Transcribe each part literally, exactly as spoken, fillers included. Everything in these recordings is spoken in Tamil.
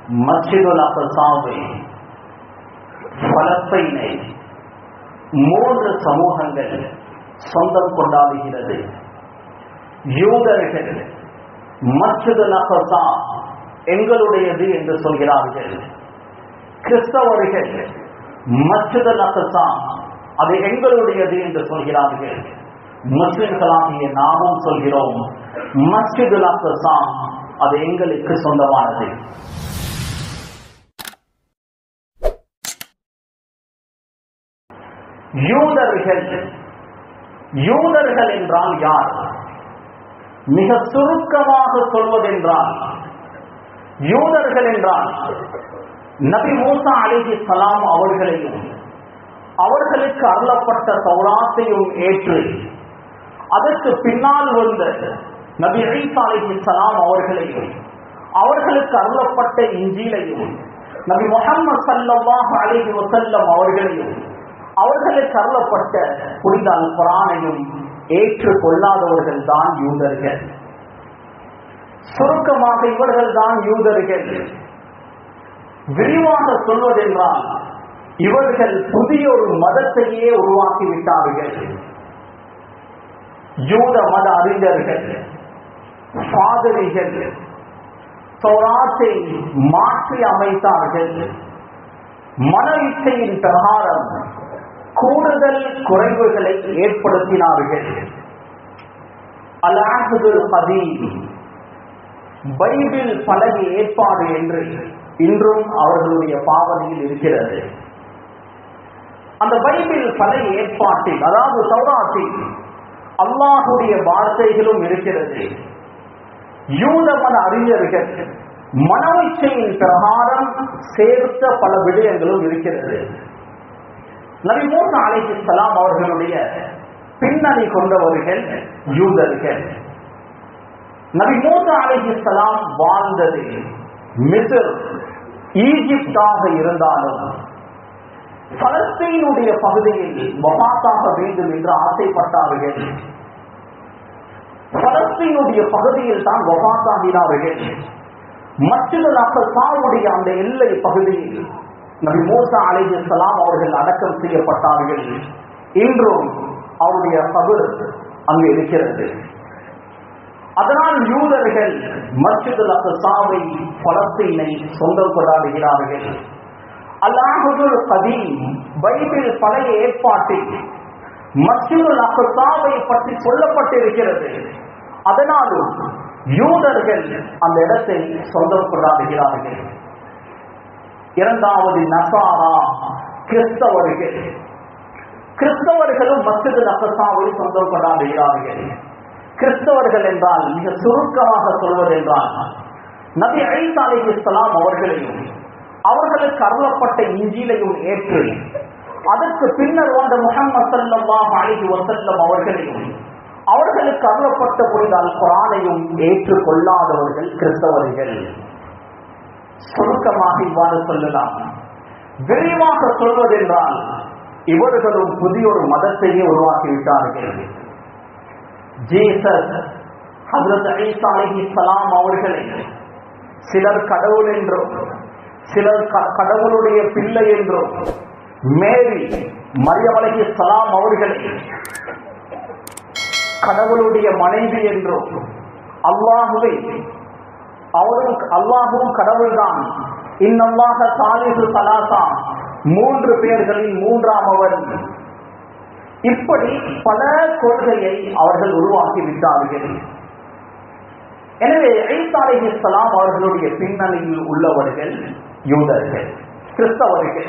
மஸ்ஜிதுல் அக்ஸாவை, பலஸ்தீனை மூன்று சமூகங்கள் சொந்தம் கொண்டாடுகிறது. யூதர்கள் மஸ்ஜிதுல் அக்ஸா எங்களுடையது என்று சொல்கிறார்கள். கிறிஸ்தவர்கள் மஸ்ஜிதுல் அக்ஸா அது எங்களுடையது என்று சொல்கிறார்கள். முஸ்லிம்களாகிய நாமும் சொல்கிறோம் மஸ்ஜிதுல் அக்ஸா அது எங்களுக்கு சொந்தமானது. யூதர்கள் யூதர்கள் என்றால் யார்? மிக சுருக்கமாக சொல்வதென்றால் யூதர்கள் என்றால் நபி மூசா அலைஹிஸ்ஸலாம் அவர்களையும் அவர்களுக்கு அருளப்பட்ட தௌராத்தையும் ஏற்று அதற்கு பின்னால் வந்த நபி ஈசா அலைஹிஸ்ஸலாம் அவர்களையும் அவர்களுக்கு அருளப்பட்ட இன்ஜீலையும் நபி முஹம்மது ஸல்லல்லாஹு அலைஹி வஸல்லம் அவர்களையும் அவர்களுக்கு அருளப்பட்ட புனித அல் குர்ஆனையும் ஏற்றுக் கொள்ளாதவர்கள் தான் யூதர்கள். சுருக்கமாக இவர்கள் தான் யூதர்கள். விரிவாக சொல்வதென்றால் இவர்கள் புதிய ஒரு மதத்தையே உருவாக்கிவிட்டார்கள். யூத மத அறிஞர்கள், பாதிரிகள் தௌராத்தை மாற்றி அமைத்தார்கள். மன இச்சையின் பிரகாரம் கூடுதல் குறைவுகளை ஏற்படுத்தினார்கள். அல் அஹ்துல் கதீம், பைபிள் பழைய ஏற்பாடு என்று இன்றும் அவர்களுடைய பாவனையில் இருக்கிறது. அந்த பைபிள் பழைய ஏற்பாட்டில், அதாவது தௌராத்தில் அல்லாஹுடைய வார்த்தைகளும் இருக்கிறது. யூத மத அறிஞர்கள் மனோச்சையின் பிரகாரம் சேர்த்த பல விடயங்களும் இருக்கிறது. நபி மூசா அலைஹிஸ்ஸலாம் அவர்களுடைய பின்னணி கொண்டவர்கள் யூதர்கள். நபி மூசா அலைஹிஸ்ஸலாம் வாழ்ந்தது மிஸ்ர், ஈஜிப்டாக இருந்தாலும் பலஸ்தீனுடைய பகுதியில் வஃபாத்தாக வேண்டும் என்று ஆசைப்பட்டார்கள். பலஸ்தீனுடைய பகுதியில் தான் வஃபாத்தாகினார்கள். மஸ்ஜிதுல் அக்ஸாவுடைய அந்த எல்லை பகுதியில் நபி மூசா அலைஹிஸ்ஸலாம் அவர்கள் அடக்கம் செய்யப்பட்டார்கள். இன்றும் அவருடைய கபர் அங்கு இருக்கிறது. அதனால் யூதர்கள் மஸ்ஜிதுல் அக்ஸாவை, பலஸ்தீனை சொந்தம் கொண்டாடுகிறார்கள். அல் அஹ்துல் கதீம், பைபிள் பழைய ஏற்பாட்டில் மஸ்ஜிதுல் அக்ஸாவை பற்றி சொல்லப்பட்டிருக்கிறது. அதனாலும் யூதர்கள் அந்த இடத்தை சொந்தம் கொண்டாடுகிறார்கள். இரண்டாவது நசாரா, கிறிஸ்தவர்கள். கிறிஸ்தவர்களும் மஸ்ஜிதுல் அக்ஸாவை சொந்தம் கொண்டாடுகிறார்கள். கிறிஸ்தவர்கள் என்றால் மிக சுருக்கமாக சொல்வதென்றால் நபி ஈசா அலைஹிஸ்ஸலாம் அவர்களையும் அவர்களுக்கு அருளப்பட்ட இன்ஜீலையும் ஏற்று அதற்கு பின்னர் வந்த முஹம்மது ஸல்லல்லாஹு அலைஹி வஸல்லம் அவர்களையும் அவர்களுக்கு அருளப்பட்ட புனித அல் குர்ஆனையும் ஏற்றுக் கொள்ளாதவர்கள் கிறிஸ்தவர்கள். சுருக்கமாக இவ்வாறு சொல்லலாம். விரிவாக சொல்வதென்றால் இவர்களும் புதிய ஒரு மதத்தையே உருவாக்கிவிட்டார்கள். ஜீசஸ், ஹஜ்ரத் ஈசா அலைஹிஸ்ஸலாம் அவர்களை சிலர் கடவுள் என்றும் சிலர் கடவுளுடைய பிள்ளை என்றும், மேரி மரியம் அலைஹிஸ்ஸலாம் அவர்களை கடவுளுடைய மனைவி என்றும், அல்லாஹுவை அவரும் அல்லாஹுவும் கடவுள்தான், இன்னல்லாஹ சாலிசு ஸலாஸா, மூன்று பேர்களில் மூன்றாம் அவர், இப்படி பல கொள்கையை அவர்கள் உருவாக்கி விட்டார்கள். எனவே ஈசா அலைஹிஸ்ஸலாம் அவர்களுடைய பின்னணியில் உள்ளவர்கள் யூதர்கள், கிறிஸ்தவர்கள்.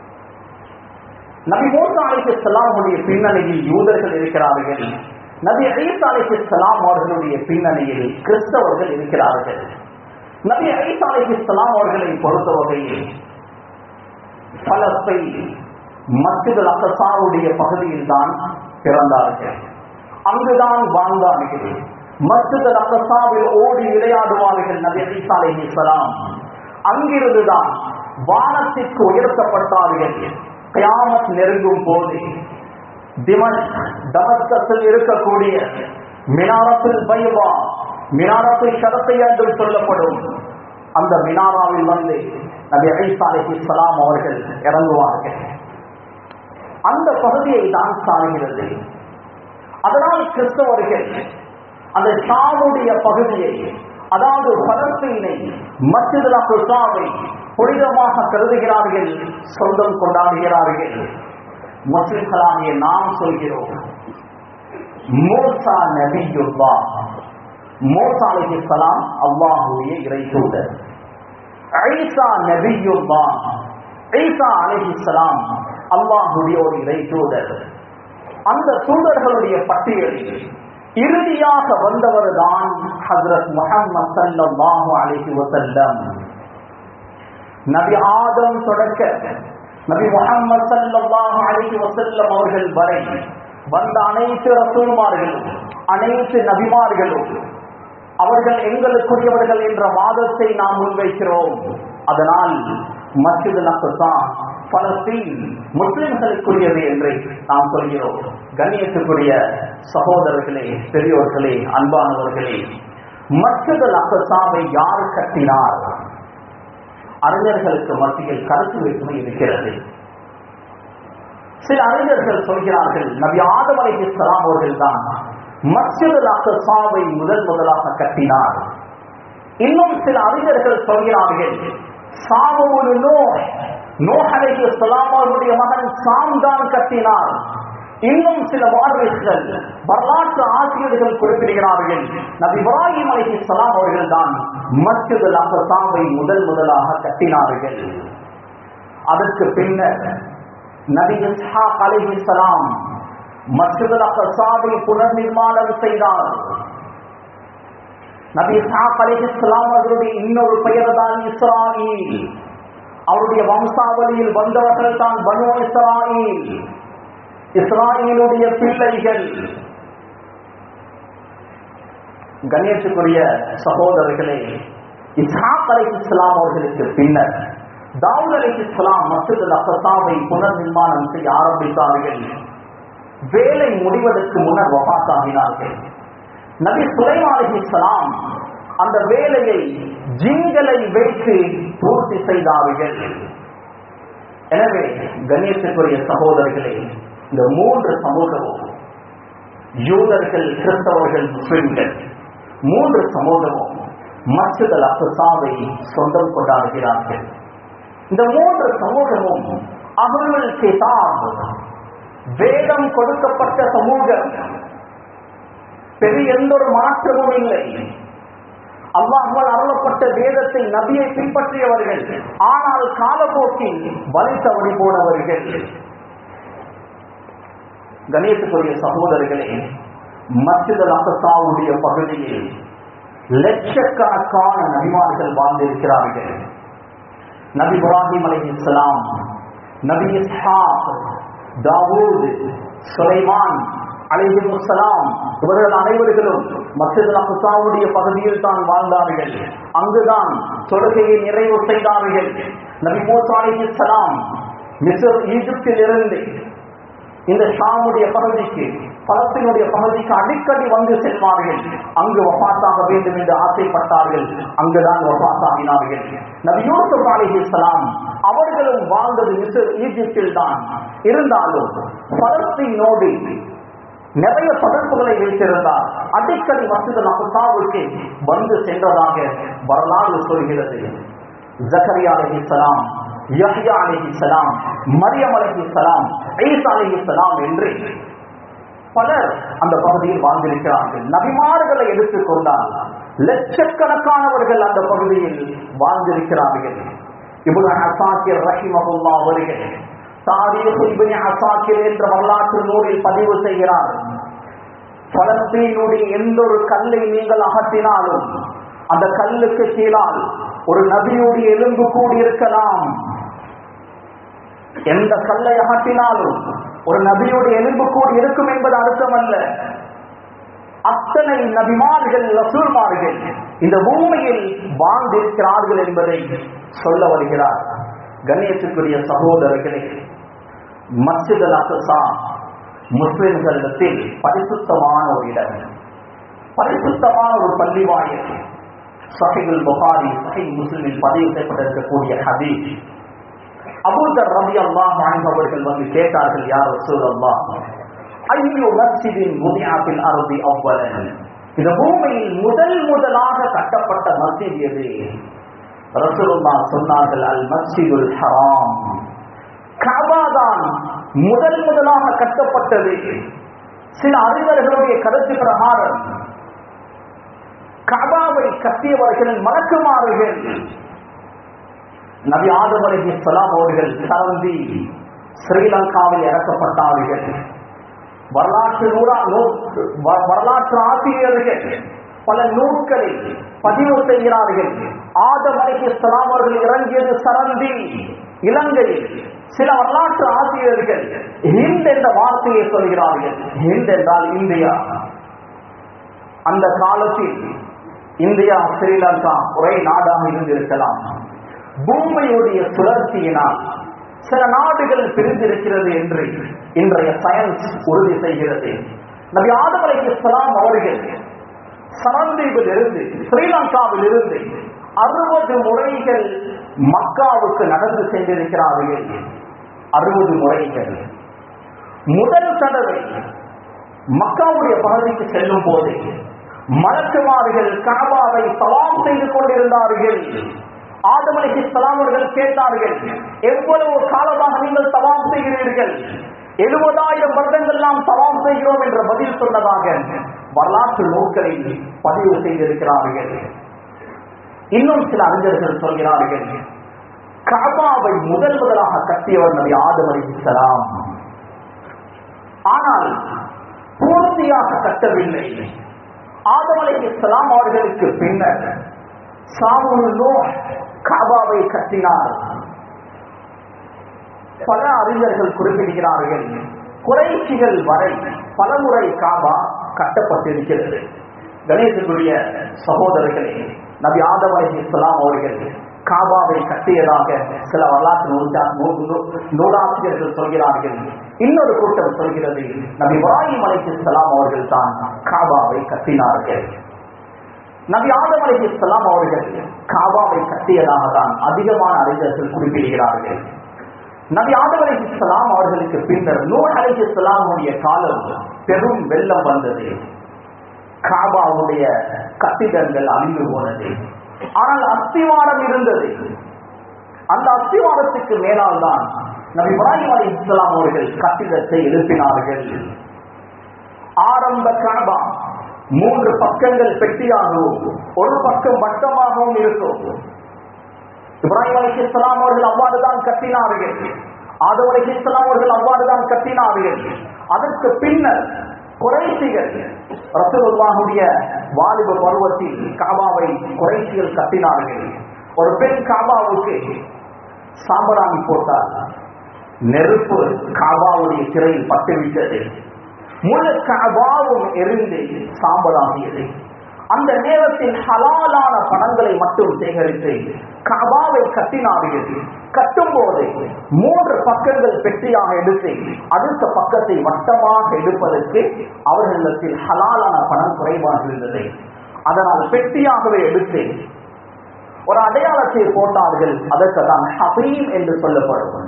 நபி மூசா அலைஹிஸ்ஸலாம் அவருடைய பின்னணியில் யூதர்கள் இருக்கிறார்கள். நபி ஈசா அலைஹிஸ்ஸலாம் அவர்களுடைய பின்னணியில் கிறிஸ்தவர்கள் இருக்கிறார்கள். நபி ஈசா அலைஹிஸ்ஸலாம் அவர்களை பொறுத்தவகையில் பலஸ்தீன், மஸ்ஜிதுல் அக்ஸாவுடைய பகுதியில் தான் பிறந்தார்கள். அங்குதான் வாழ்ந்தார்கள். மஸ்ஜிதுல் அக்ஸாவில் ஓடி விளையாடுவார்கள் நபி ஈசா அலைஹிஸ்ஸலாம். அங்கிருந்துதான் வானத்திற்கு உயர்த்தப்பட்டார்கள். கியாமத் நெருங்கும் போது திமஷ்க், தமஸ்கஸில் இருக்கக்கூடிய மினாரத்துல் பைதா, மினாரத்துல் ஷரஃபிய்யா என்று சொல்லப்படும் அந்த மினாராவில் வந்து நபி ஈசா அலைஹிஸ்ஸலாம் அவர்கள் இறங்குவார்கள். அந்த பகுதியை தான் சாருகிறது. அதனால் கிறிஸ்தவர்கள் அந்த ஷாமுடைய பகுதியை, அதாவது பலஸ்தீனை, மஸ்ஜிதுல் அக்ஸாவை புனிதமாக கருதுகிறார்கள், சொந்தம் கொண்டாடுகிறார்கள். முஸ்லிம்களாகிய நாம் சொல்கிறோம், மூசா நபியுல்லாஹ், மூசா அலைஹிஸ்ஸலாம் அல்லாஹ்வுடைய இறை தூதர். ஈசா நபியுல்லாஹ், ஈசா அலைஹிஸ்ஸலாம் அல்லாஹ்வுடைய ஒரு இறை தூதர். அந்த தூதர்களுடைய பட்டியலில் இறுதியாக வந்தவர் தான் ஹஜ்ரத் முஹம்மது ஸல்லல்லாஹு அலைஹி வஸல்லம். நபி ஆதம் தொடக்க நபி முஹம்மது ஸல்லல்லாஹு அலைஹி வஸல்லம் அவர்கள் வரை வந்த அனைத்து ரசூல்மார்களும் அனைத்து நபிமார்களும் அவர்கள் எங்களுக்குரியவர்கள் என்ற வாதத்தை நாம் முன்வைக்கிறோம். அதனால் மஸ்ஜிதுல் அக்ஸா பலஸ்தீன் முஸ்லிம்களுக்குரியது என்று நாம் சொல்கிறோம். கண்ணியத்துக்குரிய சகோதரர்களே, பெரியோர்களே, அன்பானவர்களே, மஸ்ஜிதுல் அக்ஸாவை யார் கட்டினார்? அறிஞர்களுக்கு மத்தியில் கருத்து வேற்றுமை இருக்கிறது. சில அறிஞர்கள் சொல்கிறார்கள் நபி ஆதம் அலைஹிஸ்ஸலாம் அவர்கள் தான் மஸ்ஜிதுல் அக்ஸாவை முதல் முதலாக கட்டினார். இன்னும் சில அறிஞர்கள் சொல்கிறார்கள் சாமுல் நூஹ், நூஹ் அலைஹிஸ்ஸலாம் அவருடைய மகன் சாம் தான் கட்டினார். இன்னும் சில வாரிசுகள், வரலாற்று ஆசிரியர்கள் குறிப்பிடுகிறார்கள் நபி இப்ராஹிம் அலைஹிஸ்ஸலாம் அவர்கள் தான் மஸ்ஜிதுல் அக்ஸாவை முதல் முதலாக கட்டினார்கள். அதற்கு பின்னர் நபி இஸ்ஹாக் அலைஹிஸ்ஸலாம் மஸ்ஜிதுல் அக்ஸாவை புனர் நிர்மாணம் செய்தார். நபி இஸ்ஹாக் அலைஹிஸ்ஸலாம் அவருடைய இன்னொரு பெயர் தான் இஸ்ராயீல். அவருடைய வம்சாவளியில் வந்தவர்கள் தான் பனு இஸ்ராயீல், இஸ்ராயீலுடைய பிள்ளைகள். கண்ணியத்துக்குரிய சகோதரர்களே, இஸ்ஹாக் அலைஹிஸ்ஸலாம் அவர்களுக்கு பின்னர் தாவூத் அலைஹிஸ்ஸலாம் மஸ்ஜிதுல் அக்ஸாவை புனர் நிர்மாணம் செய்ய ஆரம்பித்தார்கள். வேலை முடிவதற்கு முன்னர் வஃபாத்தாகினார்கள். நபி சுலைமான் அலைஹிஸ்ஸலாம் அந்த வேலையை ஜின்களை வைத்து பூர்த்தி செய்தார்கள். எனவே கண்ணியத்துக்குரிய சகோதரர்களே, இந்த மூன்று சமூகமும், யூதர்கள், கிறிஸ்தவர்கள், முஸ்லிம்கள், மூன்று சமூகமும் மஸ்ஜிதுல் அக்ஸாவை சொந்தம் கொண்டாடுகிறார்கள். இந்த மூன்று சமூகமும் அஹ்லுல் கிதாப், வேதம் கொடுக்கப்பட்ட சமூகம். பெரிய எந்த ஒரு மாற்றமும் இல்லை. அல்லாஹ்வால் அருளப்பட்ட வேதத்தை, நபியை பின்பற்றியவர்கள், ஆனால் காலப்போக்கில் வழி தவறி போனவர்கள். கணேசத்துக்குரிய சகோதரர்களே, மஸ்ஜிதுல் அக்ஸாவுடைய பகுதியில் லட்சக்கணக்கான நபிமார்கள் வாழ்ந்திருக்கிறார்கள். நபி இப்ராஹிம் அலைஹிஸ்ஸலாம், நபி இஸ்ஹாக், தாவூத், சுலைமான் அலைஹிஸ்ஸலாம் இவர்கள் அனைவர்களும் மஸ்ஜிதுல் அக்ஸாவுடைய பகுதியில் தான் வாழ்ந்தார்கள். அங்குதான் தொழுகையை நிறைவு செய்தார்கள். நபி மூசா அலைஹிஸ்ஸலாம் மிஸ்ர், ஈஜிப்தில் இருந்து இந்த ஷாமுடைய பகுதிக்கு, பலஸ்தீனுடைய பகுதிக்கு அடிக்கடி வந்து செல்வார்கள். அங்கு வஃபாத்தாக வேண்டும் என்று ஆசைப்பட்டார்கள். அங்குதான் வஃபாத்தாகினார்கள். நபி யூசுப் அலைஹிஸ்ஸலாம் அவர்களும் வாழ்ந்தது மிஸ்ர், ஈஜிப்தில் தான். இருந்தாலும் பலஸ்தீனோடு நிறைய தொடர்புகளை வைத்திருந்தார். அடிக்கடி மஸ்ஜிதுல் அக்ஸாவுக்கு வந்து சென்றதாக வரலாறு சொல்கிறது. ஜக்கரியா அலைஹிஸ்ஸலாம், யஹ்யா அலைஹிஸ்ஸலாம், மரியம் அலைஹிஸ்ஸலாம், ஈசா அலைஹிஸ்ஸலாம் என்று பலர் அந்த பகுதியில் வாழ்ந்திருக்கிறார்கள். நபிமார்களை எடுத்துக் கொண்டால் லட்சக்கணக்கானவர்கள் அந்த பகுதியில் வாழ்ந்திருக்கிறார்கள். இப்னு அஸாக்கிர் ரஹிமஹுல்லாஹ் அவர்கள் தாரீக் இப்னு அஸாக்கிர் என்ற வரலாற்று நூலில் பதிவு செய்கிறார், பலஸ்தீனுடைய எந்த ஒரு கல்லை நீங்கள் அகற்றினாலும் அந்த கல்லுக்கு கீழால் ஒரு நபியுடைய எலும்பு கூடி இருக்கலாம். எந்த கல்லை அகற்றினாலும் ஒரு நபியுடைய எலும்பு கூடி இருக்கும் என்பது அர்த்தமல்ல. அத்தனை நபிமார்கள், ரசூல்மார்கள் இந்த பூமியில் வாழ்ந்திருக்கிறார்கள் என்பதை சொல்ல வருகிறார். கண்ணியத்துக்குரிய சகோதரர்களே, மஸ்ஜிதுல் அக்ஸா முஸ்லிம்களிடத்தில் பரிசுத்தமான ஒரு இடம், பரிசுத்தமான ஒரு பள்ளிவாயல். சஹீஹுல் புகாரி சஹீஹ் முஸ்லிமில் பதிவு செய்யப்பட்டிருக்கக்கூடிய ஹதீஸ். அபூ தர் ரலியல்லாஹு அன்ஹு அவர்கள் வந்து கேட்டார்கள், யா ரசூலல்லாஹ், ஐயு மஸ்ஜிதின் முதிஅ ஃபில் அர்தி அவ்வலன், இந்த பூமியில் முதல் முதலாக கட்டப்பட்ட மஸ்ஜித் எது? ரசூலுல்லாஹ் சொன்னார்கள், அல் மஸ்ஜிதுல் ஹராம், கஅபா தான் முதல் முதலாக கட்டப்பட்டது. சில அறிஞர்களுடைய கருத்து பிரகாரம் கஅபாவை கட்டியவர்களின் மலக்குமார்கள் நபி ஆதம் அலைஹிஸ்ஸலாம் அவர்கள் சரந்தி ஸ்ரீலங்காவில் இறக்கப்பட்டார்கள். வரலாற்று நூறா வரலாற்று ஆசிரியர்கள் பல நூல்களில் பதிவு செய்கிறார்கள். ஆதம் அலைஹிஸ்ஸலாம் அவர்கள் இறங்கியது சரந்தி இலங்கையில். சில வரலாற்று ஆசிரியர்கள் ஹிந்த் என்ற வார்த்தையை சொல்கிறார்கள். ஹிந்த் என்றால் இந்தியா. அந்த காலத்தில் இந்தியா ஸ்ரீலங்கா ஒரே நாடாக இருந்திருக்கலாம். பூமியுடைய சுழற்சியினால் சில நாடுகள் பிரிந்திருக்கிறது என்று இன்றைய சயின்ஸ் உறுதி செய்கிறது. நபி ஆதம் அலைஹிஸ்ஸலாம் அவர்கள் சரந்தீவில் இருந்து ஸ்ரீலங்காவில் இருந்து அறுபது முறைகள் மக்காவுக்கு நடந்து சென்றிருக்கிறார்கள். அறுபது முறைகள். முதல் தடவை மக்காவுடைய பகுதிக்கு செல்லும் போது மலக்குமார்கள் கஅபாவை தவாப் செய்து கொண்டிருந்தார்கள். ஆதம் அலைஹிஸ்ஸலாம் அவர்கள் கேட்டார்கள், எவ்வளவு காலமாக நீங்கள் தவாப் செய்கிறீர்கள்? எழுபதாயிரம் வருடங்கள் நாம் தவாப் செய்கிறோம் என்ற பதில் சொன்னதாக வரலாற்று நூல்களில் பதிவு செய்திருக்கிறார்கள். இன்னும் சில அறிஞர்கள் சொல்கிறார்கள், கஅபாவை முதல் முதலாக கட்டியவர் நபி ஆதம் அலைஹிஸ்ஸலாம். ஆனால் பூர்த்தியாக கட்டவில்லை. ஆதம் அலைஹிஸ்ஸலாம் அவர்களுக்கு பின்னர் சாமுல் நூஹ் கஅபாவை கட்டினார். பல அறிஞர்கள் குறிப்பிடுகிறார்கள், குறைஷிகள் வரை பலமுறை காபா கட்டப்பட்டிருக்கிறது. கணேசனுடைய சகோதரர்களே, நபி ஆதம் அலைஹிஸ்ஸலாம் அவர்கள் காபாவை கட்டியதாக சில வரலாற்று நூலாசிரியர்கள் சொல்கிறார்கள். இன்னொரு கூட்டம் சொல்கிறது, நபி இப்ராஹிம் அலைஹிஸ்ஸலாம் அவர்கள் தான் காபாவை கட்டினார்கள். நபி ஆதம் அலைஹிஸ்ஸலாம் அவர்கள் காபாவை கட்டியதாக தான் அதிகமான அறிஞர்கள் குறிப்பிடுகிறார்கள். நபி ஆதம் அலைஹிஸ்ஸலாம் அவர்களுக்கு பின்னர் நூஹ் அலைஹிஸ்ஸலாமுடைய காலம் பெரும் வெள்ளம் வந்தது. காபாவுடைய கட்டிடங்கள் அழிந்து போனது. ஆனால் அஸ்திவாரம் இருந்தது. அந்த அஸ்திவாரத்துக்கு மேலால் தான் நபி இப்ராஹிம் அலைஹிஸ்ஸலாம் அவர்கள் கட்டிடத்தை எழுப்பினார்கள். ஆரம்ப காபா மூன்று பக்கங்கள் பெட்டியாகவும் ஒரு பக்கம் வட்டமாகவும் இருக்கும். இப்ராஹிம் அலைஹிஸ்ஸலாம் அவர்கள் அவ்வாறுதான் கட்டினார்கள். ஆதம் அலைஹிஸ்ஸலாம் அவர்கள் அவ்வாறுதான் கட்டினார்கள். அதற்கு பின்னர் குறைஷிகள் ரசூலுல்லாஹுடைய வாலிப பருவத்தில் காபாவை குறைஷிகள் கட்டினார்கள். ஒரு பெண் காபாவுக்கு சாம்பராணி போட்டால் நெருப்பு காபாவுடைய திரையில் பட்டுவிட்டது. முழு காபாவும் எரிந்து சாம்பலாகியது. அந்த நேரத்தில் ஹலாலான பணங்களை மட்டும் சேகரித்து காபாவை கட்டினார்கள். கட்டும் போது மூன்று பக்கங்கள் பெட்டியாக எடுத்து அடுத்த பக்கத்தை வட்டமாக எடுப்பதற்கு அவர்களிடத்தில் ஹலாலான பணம் குறைவாக இருந்தது. அதனால் பெட்டியாகவே எடுத்து ஒரு அடையாளத்தை போட்டார்கள். அதற்கு தான் ஹபீம் என்று சொல்லப்படும்.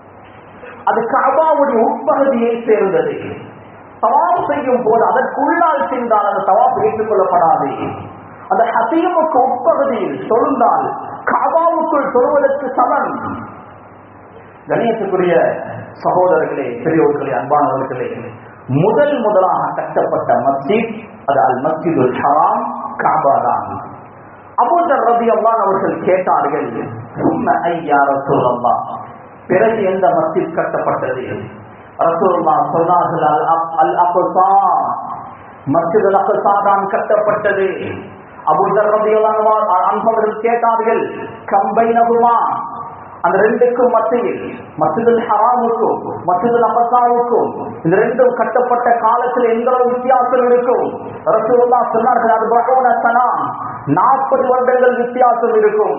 அது காபாவுடைய உட்பகுதியை சேர்ந்தது. தவாப் செய்யும் போது அதற்குள்ளால் சென்றால் அந்த தவாப் ஏற்றுக் கொள்ளப்படாது. அந்த ஹதீமுக்கு உட்பகுதியில் தொழுந்தால் காபாவுக்குள் தொழுவதற்கு சமன். கணேசத்துக்குரிய சகோதரர்களே, பெரியோர்களே, அன்பானவர்களே, முதல் முதலாக கட்டப்பட்ட மஸ்ஜித் அது அல் மஸ்ஜிதுல் ஹராம், காபா தான். அபூ தர் ரலியல்லாஹு அவர்கள் கேட்டார்கள், சும்ம ஐயா ரசூலல்லாஹ், பிறகு எந்த மஸ்ஜித் கட்டப்பட்டது? ரசூலுல்லாஹ் சொன்னார்கள், அல் அக்ஸா, மஸ்ஜித் அல் அக்ஸா தான் கட்டப்பட்டது. அபூ தர் ரலியல்லாஹு அன்ஹு அவர்கள் கேட்டார்கள், கம் பைனஹுமா, அந்த ரெண்டுக்கும் மத்தியில் மஸ்ஜிதுல் ஹராமுக்கும் மஸ்ஜிதுல் அக்ஸாவுக்கும் இந்த ரெண்டும் கட்டப்பட்ட காலத்தில் எந்த வித்தியாசம் இருக்கும்? ரசூலுல்லாஹ் சொன்னார்கள், அர்பஊன சனா, நாற்பது வருடங்கள் வித்தியாசம் இருக்கும்.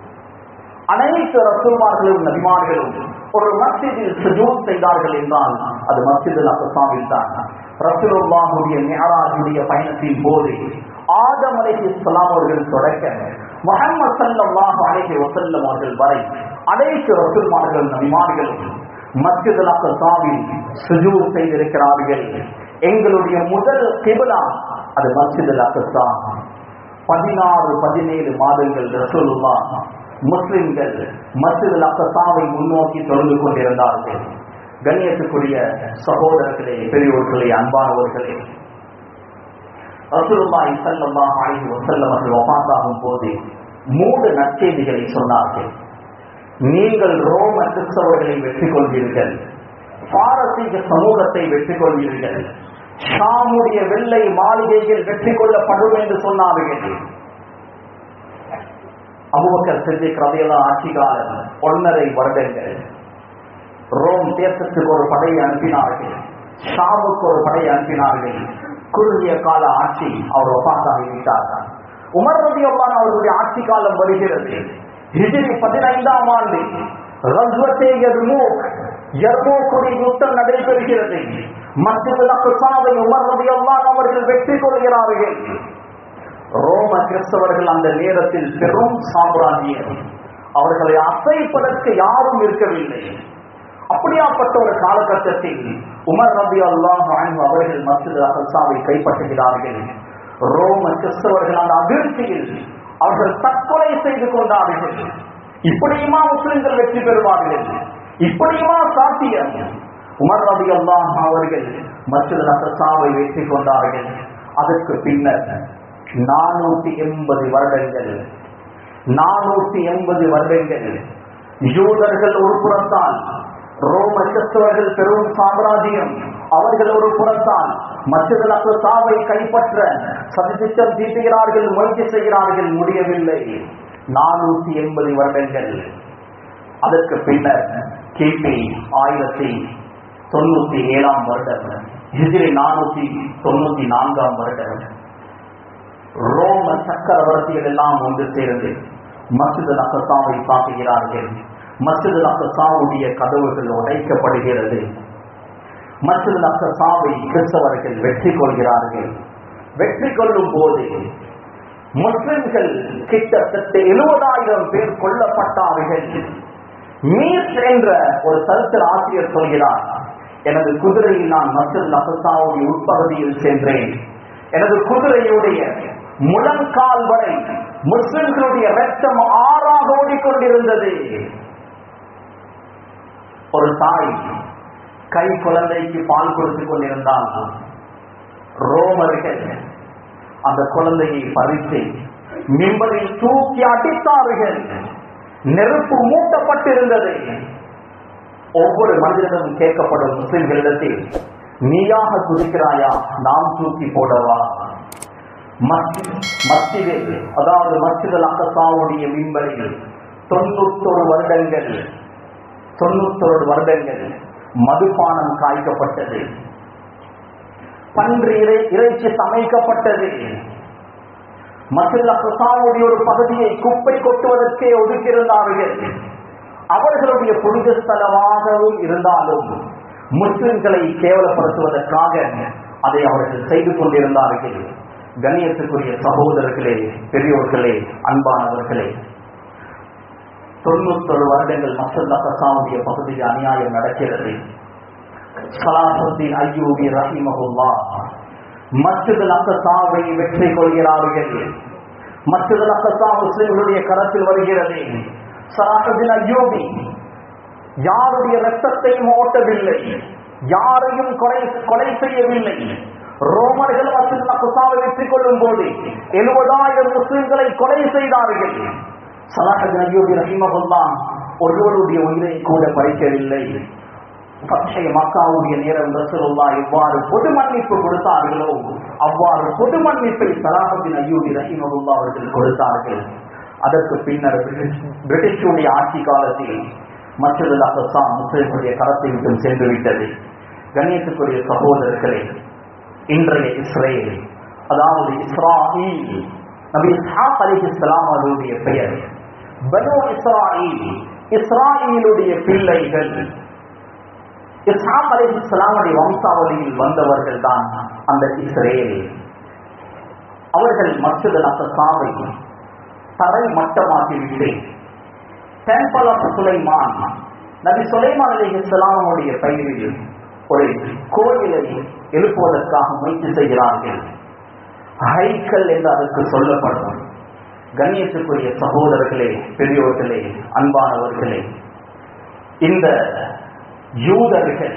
அனைத்து ரசூல்மார்களும் நபிமார்களும் ஒரு மஸ்ஜிதில் சுஜூத் செய்தார்கள் என்றால் அது மஸ்ஜிதுல் அக்ஸாவில் தான். ரசூலுல்லாஹுடைய மிஅராஜுடைய பயணத்தின் போது ஆதம் அலைஹிஸ்ஸலாம் அவர்கள் தொடக்க முஹம்மது ஸல்லல்லாஹு அலைஹி வஸல்லம் அவர்கள் வரை அனைத்து ரசூல்மார்கள் நபிமார்களும் மஸ்ஜிதுல் அக்ஸாவில் சுஜூத் செய்திருக்கிறார்கள். எங்களுடைய முதல் கிப்லா அது மஸ்ஜிதுல் அக்ஸா. பதினாறு பதினேழு மாதங்கள் ரசூலுல்லாஹ் முஸ்லிம்கள் மஸ்ஜிதுல் அக்ஸாவை முன்னோக்கி தொடர்ந்து கொண்டிருந்தார்கள். கண்ணியத்துக்குரிய சகோதரர்களே, பெரியோர்களே, அன்பானவர்களே, ரசூலுல்லாஹி ஸல்லல்லாஹு அலைஹி வஸல்லம் அவர்கள் வஃபாத்தாகும் போது மூன்று நற்செய்திகளை சொன்னார்கள். நீங்கள் ரோம கிறிஸ்தவர்களை வெற்றி கொள்வீர்கள், பாரசீக சமூகத்தை வெற்றி கொள்வீர்கள், ஷாமுடைய வெள்ளை மாளிகைகள் வெற்றி கொள்ளப்படும் என்று சொன்னார்கள். அபூபக்கர் சித்திக் ரலியல்லாஹு ஆட்சி காலம் ஒன்றரை வருடங்கள். ரோம் தேசத்துக்கு ஒரு படையை அனுப்பினார்கள், ஷாமுக்கு ஒரு படையை அனுப்பினார்கள். குறுகிய கால ஆட்சி அவர் வஃபாத்தாகிவிட்டார்கள். உமர் ரலியல்லாஹு அவர்களுடைய ஆட்சி காலம் வருகிறது. ஹிஜ்ரி பதினைந்தாம் ஆண்டு கஸ்வத்தே யர்மூக், யர்மூக்குடைய யுத்தம் நடைபெறுகிறது. மஸ்ஜிதுல் அக்ஸாவை உமர் ரலியல்லாஹு அவர்கள் வெற்றி கொள்கிறார்கள். ரோம கிறிஸ்தவர்கள் அந்த நேரத்தில் பெரும் சாம்ராஜ்யம், அவர்களை அசைப்பதற்கு யாரும் இருக்கவில்லை. அப்படியாப்பட்ட ஒரு காலகட்டத்தில் உமர் ரலியல்லாஹு அன்ஹு அவர்கள் மஸ்ஜிதுல் அக்ஸாவை கைப்பற்றுகிறார்கள். ரோம கிறிஸ்தவர்கள் அந்த அதிர்ச்சியில் அவர்கள் தற்கொலை செய்து கொண்டார்கள். இப்படியுமா முஸ்லிம்கள் வெற்றி பெறுவார்கள்? இப்படியுமா சாத்தியம்? உமர் ரலியல்லாஹு அவர்கள் மஸ்ஜிதுல் அக்ஸாவை வெற்றி கொண்டார்கள். அதற்கு பின்னர் நானூத்தி எண்பது வருடங்கள் நானூத்தி எண்பது வருடங்கள் யூதர்கள் ஒரு புறத்தால், ரோம கிறிஸ்தவர்கள் பெரும் சாம்ராஜ்யம் அவர்கள் ஒரு புறத்தால் மஸ்ஜிதுல் அக்ஸாவை கைப்பற்ற சதித்திட்டம் தீட்டுகிறார்கள், முயற்சி செய்கிறார்கள், முடியவில்லை. நானூத்தி எண்பது வருடங்கள். அதற்கு பின்னர் கிபி ஆயிரத்தி தொண்ணூத்தி ஏழாம் வருடம், ஹிஜ்ரி நானூத்தி தொண்ணூத்தி நான்காம் வருடம், ரோம சக்கரவர்த்திகள் எல்லாம் ஒன்று சேர்ந்து மஸ்ஜிதுல் அக்ஸாவை தாக்குகிறார்கள். மஸ்ஜிதுல் அக்ஸாவுடைய கதவுகள் உடைக்கப்படுகிறது. மஸ்ஜிதுல் அக்ஸாவை கிறிஸ்தவர்கள் வெற்றி கொள்கிறார்கள். வெற்றி கொள்ளும் போது முஸ்லிம்கள் கிட்டத்தட்ட எழுபதாயிரம் பேர் கொல்லப்பட்டார்கள். மீர் என்ற ஒரு சரித்திர ஆசிரியர் சொல்கிறார், எனது குதிரையில் நான் மஸ்ஜிதுல் அக்ஸாவுடைய உட்பகுதியில் சென்றேன். எனது குதிரையுடைய முழங்கால் வரை முஸ்லிம்களுடைய ரத்தம் ஆறாக ஓடிக்கொண்டிருந்தது. ஒரு தாய் கை குழந்தைக்கு பால் கொடுத்துக் கொண்டிருந்தால் ரோமர்கள் அந்த குழந்தையை பறித்து மிம்பரில் தூக்கி அடித்தார்கள். நெருப்பு மூட்டப்பட்டிருந்தது. ஒவ்வொரு மனிதனும் கேட்கப்படும் முஸ்லிம்களிடத்தில், நீயாக துதிக்கிறாயா, நாம் தூக்கி போடவா? மஸ்ஜிதில், அதாவது மஸ்ஜிதுல் அக்ஸாவுடைய மிம்பரில் தொண்ணூத்தொரு வருடங்கள் தொண்ணூத்தொரு வருடங்கள் மதுபானம் காய்க்கப்பட்டது, பன்றி இறை இறைச்சி சமைக்கப்பட்டது. மஸ்ஜிதுல் அக்ஸாவுடைய ஒரு பகுதியை குப்பை கொட்டுவதற்கே ஒதுக்கியிருந்தார்கள். அவர்களுடைய புனித ஸ்தலமாகவும் இருந்தாலும் முஸ்லிம்களை கேவலப்படுத்துவதற்காக அதை அவர்கள் செய்து கொண்டிருந்தார்கள். கண்ணியத்துக்குரிய சகோதரர்களே, பெரியோர்களே, அன்பானவர்களே, தொண்ணூத்தொரு வருடங்கள் மஸ்ஜிதுல் அக்ஸாவுடைய பகுதியில் அநியாயம் நடக்கிறது. ஸலாஹுத்தீன் அய்யூபி ரஹிமஹுல்லாஹ் மஸ்ஜிதுல் அக்ஸாவை வெற்றி கொள்கிறார்கள். மஸ்ஜிதுல் அக்ஸா முஸ்லிம்களுடைய கரத்தில் வருகிறது. ஸலாஹுத்தீன் அய்யூபி யாருடைய ரத்தத்தையும் ஓட்டவில்லை, யாரையும் கொலை கொலை செய்யவில்லை. ரோமர்கள் மஸ்ஜிதுல் அக்ஸாவை வெற்றி கொள்ளும் போது எழுபதாயிரம் முஸ்லிம்களை கொலை செய்தார்கள். ஸலாஹுத்தீன் அய்யூபி ரஹிமஹுல்லாஹ் ஒருவருடைய உயிரை கூட பறிக்கவில்லை. பச்சை மக்காவுடைய நேரம் ரசூலுல்லாஹ் எவ்வாறு பொது மன்னிப்பு கொடுத்தார்களோ அவ்வாறு பொது மன்னிப்பை ஸலாஹுத்தீன் அய்யூபி ரஹிமஹுல்லாஹ் அவர்கள் கொடுத்தார்கள். அதற்கு பின்னர் பிரிட்டிஷுடைய ஆட்சி காலத்தில் மஸ்ஜிதுல் அக்ஸா முஸ்லிம்களுடைய கரத்தை விட்டு சென்று விட்டது. கண்ணியத்துக்குரிய சகோதரர்களே, இன்றைய இஸ்ரேல், அதாவது இஸ்ராயீல், நபி இஸ்ஹாக் அலைஹிஸ்ஸலாம் அவருடைய பெயர் பனு இஸ்ராயீல், இஸ்ராயீலுடைய பிள்ளைகள். இஸ்ஹாக் அலைஹிஸ்ஸலாமுடைய வம்சாவளியில் வந்தவர்கள் தான் அந்த இஸ்ரேல். அவர்கள் மஸ்ஜித் அல்-அக்ஸாவை தரை மட்டமாக்கிவிட்டு டெம்பிள் ஆஃப் சுலைமான், நபி சுலைமான் அலைஹிஸ்ஸலாம் அவருடைய பெயரில் ஒரு கோயிலை எழுப்புவதற்காக முயற்சி செய்கிறார்கள். ஹைக்கல் என்று அதற்கு சொல்லப்படும். கண்ணியத்துக்குரிய சகோதரர்களே, பெரியோர்களே, அன்பானவர்களே, இந்த யூதர்கள்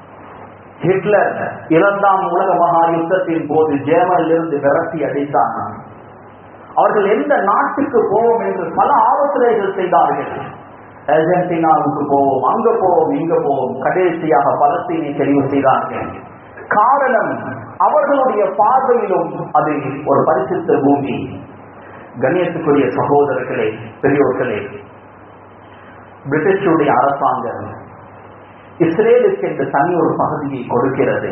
ஹிட்லர் இரண்டாம் உலக மகா யுத்தத்தின் போது ஜெர்மனில் இருந்து விரட்டி அடித்தார்கள். அவர்கள் எந்த நாட்டுக்கு போவோம் என்று பல ஆலோசனைகள் செய்தார்கள். அர்ஜென்டினாவுக்கு போவோம், அங்க போவோம், இங்க போவோம். கடைசியாக பலஸ்தீனை தெரிவு செய்தார்கள். காரணம், அவர்களுடைய பார்வையிலும் அது ஒரு பரிசுத்த பூமி. கண்ணியத்துக்குரிய சகோதரர்களே, பெரியோர்களே, பிரிட்டிஷுடைய அரசாங்கம் இஸ்ரேலுக்கு என்று தனி ஒரு பகுதியை கொடுக்கிறது.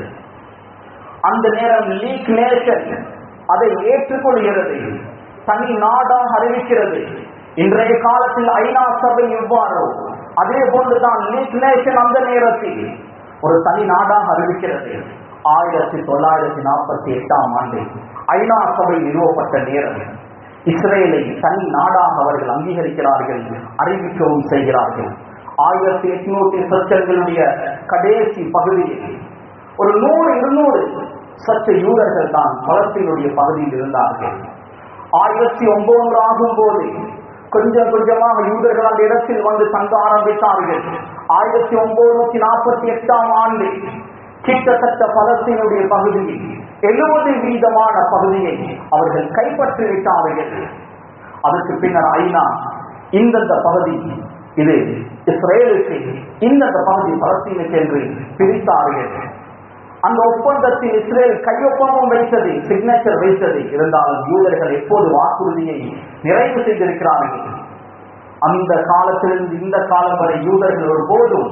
அந்த நேரம் லீக் நேஷன் அதை ஏற்றுக்கொள்கிறது, தனி நாடாக அறிவிக்கிறது. இன்றைய காலத்தில் ஐநா சபை எவ்வாறோ அதே போன்றுதான் லீக் நேஷன் அந்த நேரத்தில் ஒரு தனி நாடாக அறிவிக்கிறது. ஆயிரத்தி தொள்ளாயிரத்தி நாற்பத்தி எட்டாம் ஆண்டு ஐநா சபை நிறுவப்பட்ட நேரம் இஸ்ரேலை தனி நாடாக அவர்கள் அங்கீகரிக்கிறார்கள், அறிவிக்கவும் செய்கிறார்கள். ஆயிரத்தி எட்நூத்தி சொச்சங்களுடைய கடைசி பகுதியில் ஒரு நூறு இருநூறு சற்று யூதர்கள் தான் பலஸ்தீனுடைய பகுதியில் இருந்தார்கள். ஆயிரத்தி ஒன்பது ஆகும் போது கொஞ்சம் கொஞ்சமாக யூதர்கள் அந்த இடத்தில் வந்து தங்க ஆரம்பித்தார்கள். ஆயிரத்தி ஒன்பது நாற்பத்தி எட்டாம் ஆண்டு கிட்டத்தட்ட பலஸ்தீனுடைய பகுதியில் எழுபது வீதமான பகுதியை அவர்கள் கைப்பற்றிவிட்டார்கள். அதற்கு பின்னர் ஐநா இந்தந்த பகுதி இது இஸ்ரேலுக்கு, இந்தந்த பகுதி பலஸ்தீனுக்கு என்று பிரித்தார்கள். அந்த ஒப்பந்தத்தில் இஸ்ரேல் கையொப்பமும் வைத்தது, சிக்னேச்சர் வைத்தது. இருந்தாலும் யூதர்கள் எப்போது வாக்குறுதியை நிறைவு செய்திருக்கிறார்கள். அந்த காலத்திலிருந்து இந்த காலம் வரை யூதர்கள் ஒரு போதும்